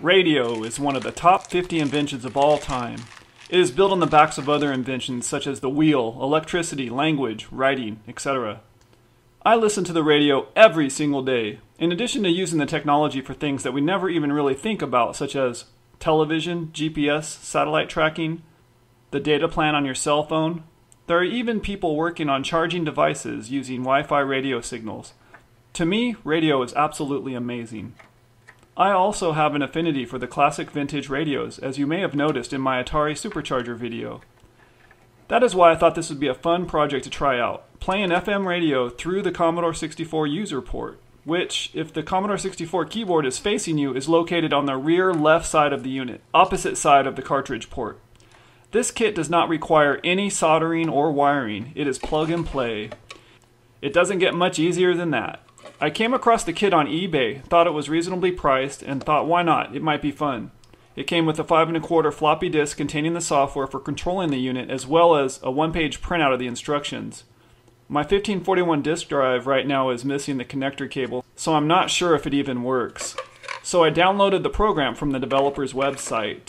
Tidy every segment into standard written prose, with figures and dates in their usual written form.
Radio is one of the top 50 inventions of all time. It is built on the backs of other inventions such as the wheel, electricity, language, writing, etc. I listen to the radio every single day, in addition to using the technology for things that we never even really think about, such as television, GPS, satellite tracking, the data plan on your cell phone. There are even people working on charging devices using Wi-Fi radio signals. To me, radio is absolutely amazing. I also have an affinity for the classic vintage radios, as you may have noticed in my Atari Supercharger video. That is why I thought this would be a fun project to try out. Play an FM radio through the Commodore 64 user port, which, if the Commodore 64 keyboard is facing you, is located on the rear left side of the unit, opposite side of the cartridge port. This kit does not require any soldering or wiring. It is plug and play. It doesn't get much easier than that. I came across the kit on eBay, thought it was reasonably priced, and thought why not, it might be fun. It came with a 5 1/4 floppy disk containing the software for controlling the unit, as well as a one-page printout of the instructions. My 1541 disk drive right now is missing the connector cable, so I'm not sure if it even works. So I downloaded the program from the developer's website.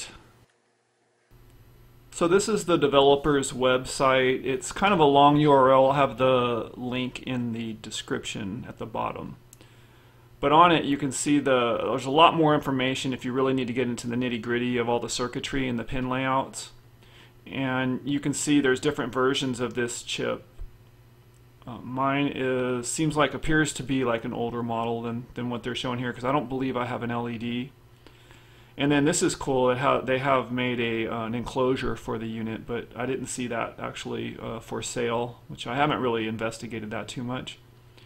So this is the developer's website. It's kind of a long URL. I'll have the link in the description at the bottom. But on it you can see there's a lot more information if you really need to get into the nitty-gritty of all the circuitry and the pin layouts. And you can see there's different versions of this chip. Mine appears to be like an older model than what they're showing here, because I don't believe I have an LED. And then this is cool. They have made an enclosure for the unit, but I didn't see that actually for sale, which I haven't really investigated that too much.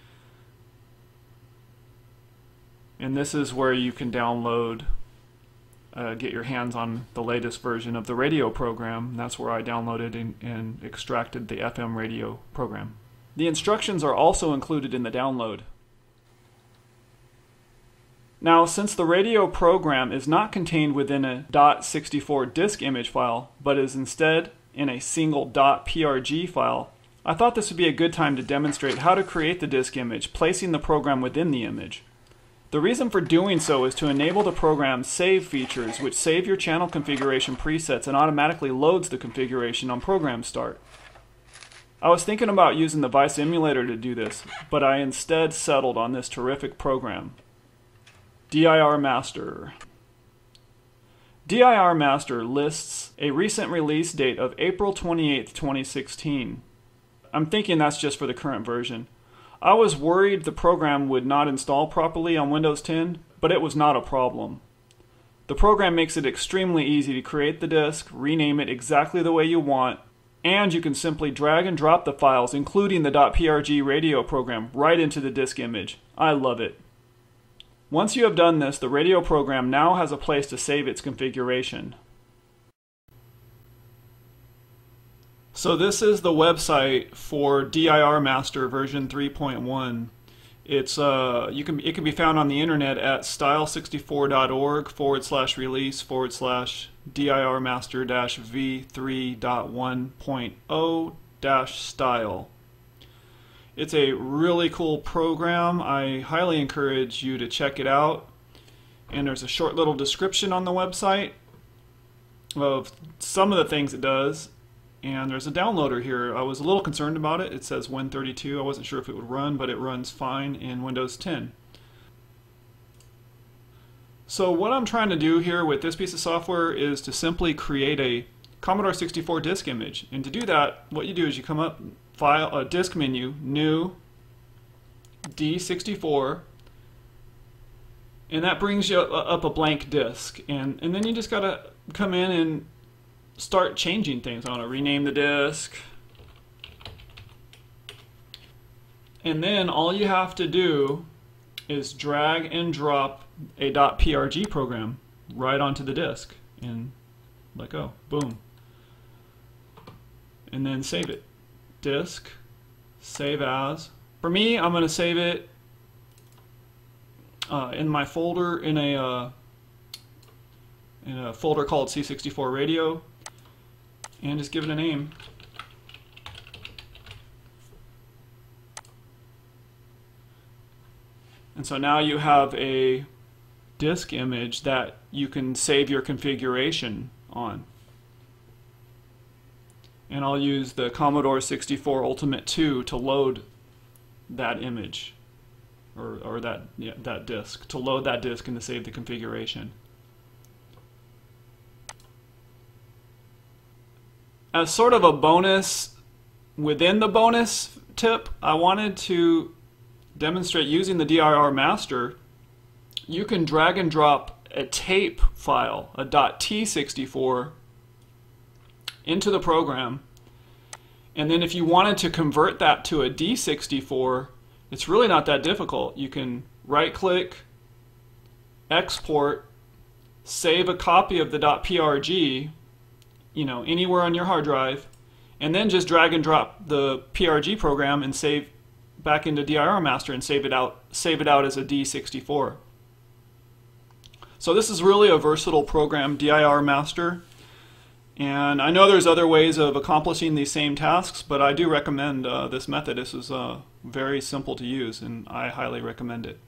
And this is where you can download, get your hands on the latest version of the radio program. That's where I downloaded and extracted the FM radio program. The instructions are also included in the download. Now, since the radio program is not contained within a .64 disk image file, but is instead in a single .prg file, I thought this would be a good time to demonstrate how to create the disk image, placing the program within the image. The reason for doing so is to enable the program's save features, which save your channel configuration presets and automatically loads the configuration on program start. I was thinking about using the Vice emulator to do this, but I instead settled on this terrific program. DIR Master. DIR Master lists a recent release date of April 28, 2016. I'm thinking that's just for the current version. I was worried the program would not install properly on Windows 10, but it was not a problem. The program makes it extremely easy to create the disk, rename it exactly the way you want, and you can simply drag and drop the files, including the .prg radio program, right into the disk image. I love it. Once you have done this, the radio program now has a place to save its configuration. So this is the website for DIR Master version 3.1. It can be found on the internet at style64.org/release/DIR Master-v3.1.0-style. It's a really cool program. I highly encourage you to check it out. And there's a short little description on the website of some of the things it does. And there's a downloader here. I was a little concerned about it. It says Win32. I wasn't sure if it would run, but it runs fine in Windows 10. So what I'm trying to do here with this piece of software is to simply create a Commodore 64 disk image. And to do that, what you do is you come up, File, Disk menu, New, D64, and that brings you up a blank disk. And then you just gotta come in and start changing things. I want to rename the disk. And then all you have to do is drag and drop a .prg program right onto the disk and let go. Boom. And then save it. Disk, save as. For me, I'm going to save it in my folder in a folder called C64 Radio, and just give it a name. And so now you have a disk image that you can save your configuration on. And I'll use the Commodore 64 Ultimate 2 to load that image, or that disk, to load that disk and to save the configuration. As sort of a bonus within the bonus tip, I wanted to demonstrate using the dir master. You can drag and drop a tape file, a .t64, into the program, and then if you wanted to convert that to a D64, it's really not that difficult. You can right click, export, save a copy of the .prg, anywhere on your hard drive, and then just drag and drop the PRG program and save back into dir master and save it out as a D64. So this is really a versatile program, dir master, and I know there's other ways of accomplishing these same tasks, but I do recommend this method. This is very simple to use, and I highly recommend it.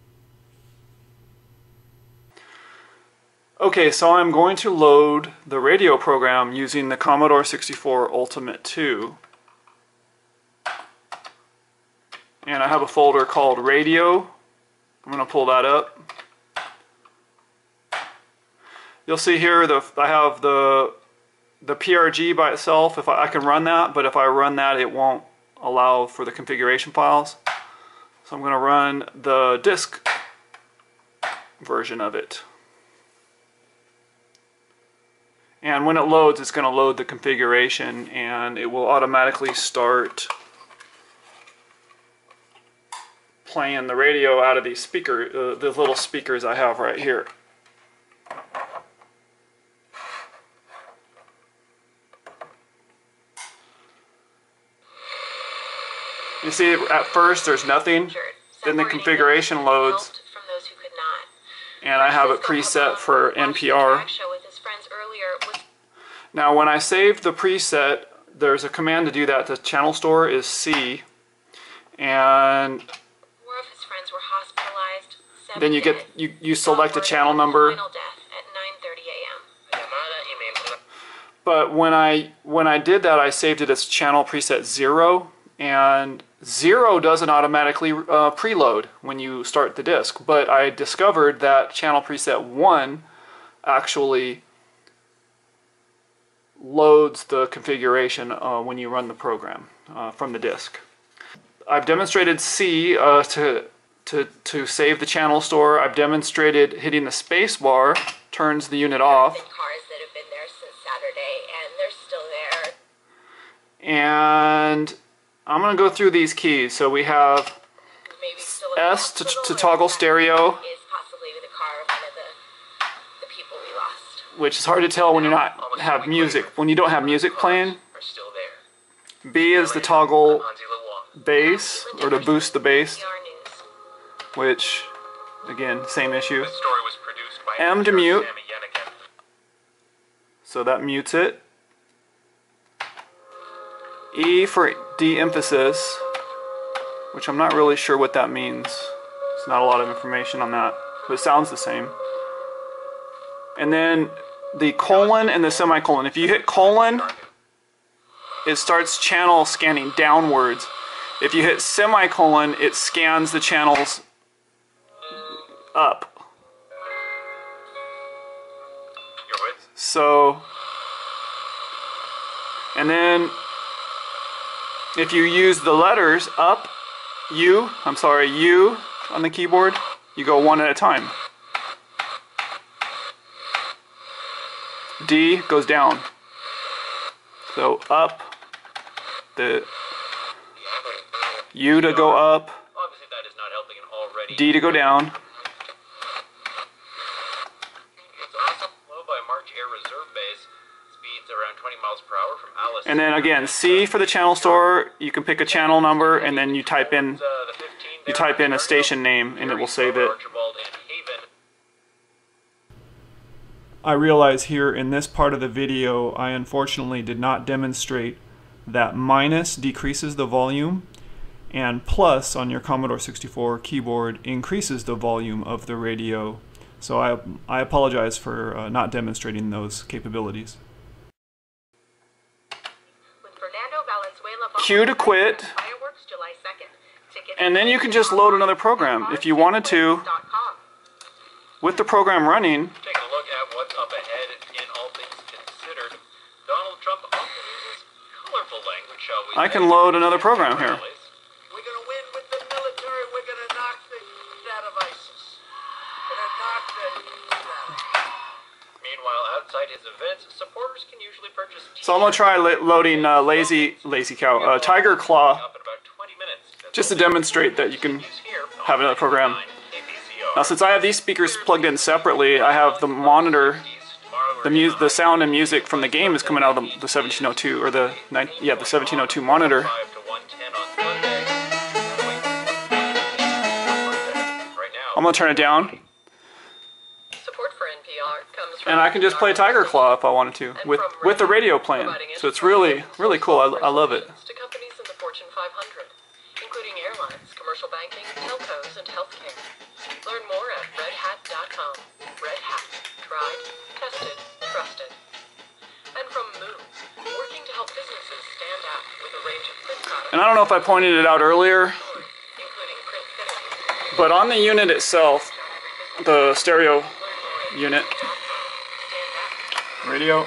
Okay, so I'm going to load the radio program using the Commodore 64 Ultimate 2. And I have a folder called Radio. I'm going to pull that up. You'll see here I have the PRG by itself. If I can run that, but if I run that, it won't allow for the configuration files. So I'm going to run the disk version of it. And when it loads, it's going to load the configuration, and it will automatically start playing the radio out of these speakers, the little speakers I have right here. You see, at first there's nothing, then the configuration loads, and I have it preset for NPR. Now when I saved the preset, there's a command to do that. The channel store is C, and then you select a channel number. But when I did that, I saved it as channel preset 0, and 0 doesn't automatically preload when you start the disk. But I discovered that channel preset 1 actually loads the configuration when you run the program from the disk. I've demonstrated C to save the channel store. I've demonstrated hitting the space bar turns the unit off. There have been cars that have been there since Saturday, and they're still there. And I'm going to go through these keys. So we have S to toggle stereo, which is hard to tell when you don't have music playing. B is the toggle bass, or to boost the bass, which, again, same issue. M to mute, so that mutes it. E for de-emphasis, which I'm not really sure what that means. There's not a lot of information on that, but it sounds the same. And then the colon and the semicolon. If you hit colon, it starts channel scanning downwards. If you hit semicolon, it scans the channels up. So, and then if you use the letters up, U on the keyboard, you go one at a time. D goes down. So up, the U to go up, D to go down. And then again, C for the channel store. You can pick a channel number, and then you type in a station name, and it will save it. I realize here in this part of the video, I unfortunately did not demonstrate that minus decreases the volume, and plus on your Commodore 64 keyboard increases the volume of the radio. So I apologize for not demonstrating those capabilities. Cue to quit, and then you can just load another program. If you wanted to, with the program running, taking a look at what's up ahead in All Things Considered. Donald Trump often uses colorful language, shall we say. I can load another program here. We're going to win with the military. We're going to knock the shit out of ISIS. We're going to knock the shit out. Meanwhile, outside his events, supporters can usually purchase So I'm going to try loading Tiger Claw, just to demonstrate that you can have another program. Now, since I have these speakers plugged in separately, I have the monitor, the sound and music from the game is coming out of the 1702, or the 1702 monitor. I'm going to turn it down. And I can just play Tiger Claw if I wanted to, with the radio playing. So it's really, really cool. I love it. To companies in the Fortune 500, including airlines, commercial banking, telcos, and healthcare. Learn more at redhat.com. Red Hat. Tried, tested, trusted. And from Move, working to help businesses stand out with a range of print products. And I don't know if I pointed it out earlier, but on the unit itself, the stereo unit, radio,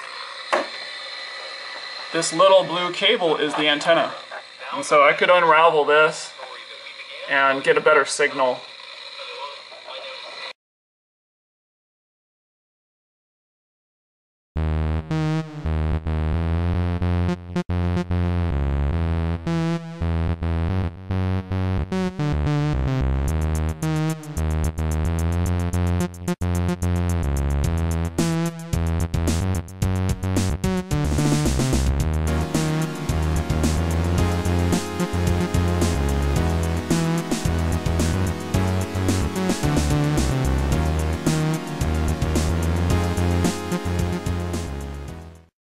this little blue cable is the antenna. And so I could unravel this and get a better signal